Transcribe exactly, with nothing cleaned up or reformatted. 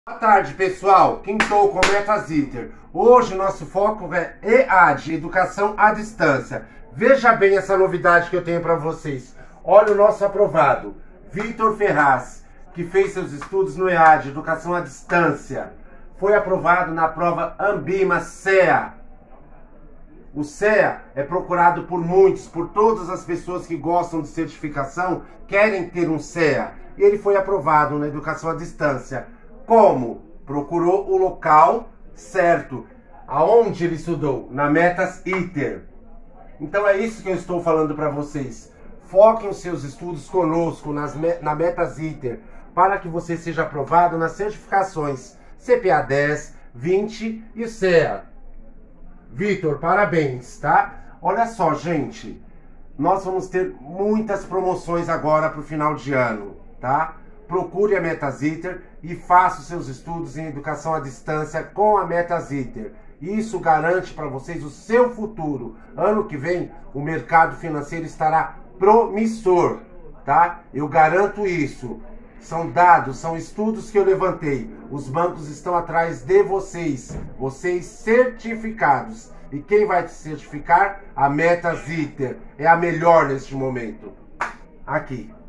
Boa tarde, pessoal. Quintou com Metas Iter. Hoje nosso foco é E A D, Educação à Distância. Veja bem essa novidade que eu tenho para vocês. Olha o nosso aprovado, Vitor Ferraz, que fez seus estudos no E A D, Educação à Distância. Foi aprovado na prova Ambima C E A. O C E A é procurado por muitos, por todas as pessoas que gostam de certificação, querem ter um C E A. E ele foi aprovado na Educação à Distância. Como? Procurou o local certo. Aonde ele estudou? Na Metas Iter. Então é isso que eu estou falando para vocês. Foquem os seus estudos conosco nas, na Metas Iter, para que você seja aprovado nas certificações C P A dez, vinte e o C E A. Vitor, parabéns, tá? Olha só, gente. Nós vamos ter muitas promoções agora para o final de ano, tá? Procure a Metas Iter e faça os seus estudos em educação à distância com a Metas Iter. Isso garante para vocês o seu futuro. Ano que vem, o mercado financeiro estará promissor, tá? Eu garanto isso. São dados, são estudos que eu levantei. Os bancos estão atrás de vocês, vocês certificados. E quem vai te certificar? A Metas Iter. É a melhor neste momento. Aqui.